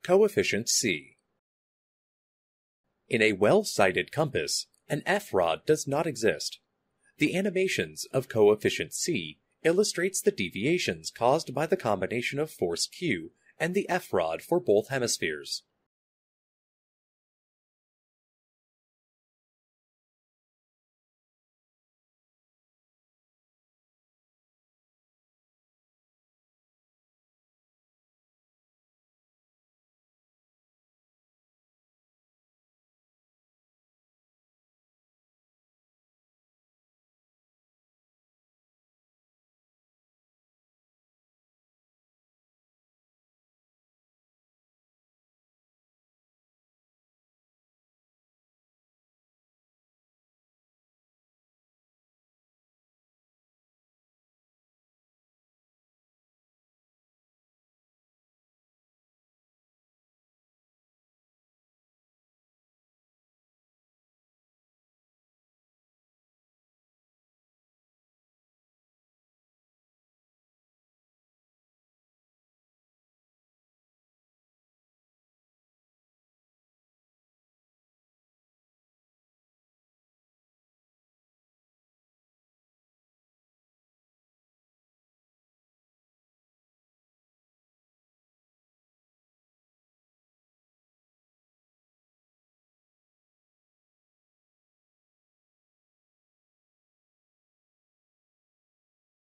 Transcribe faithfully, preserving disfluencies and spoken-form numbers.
Coefficient C. In a well-sighted compass, an F-rod does not exist. The animations of coefficient C illustrates the deviations caused by the combination of force Q and the F-rod for both hemispheres.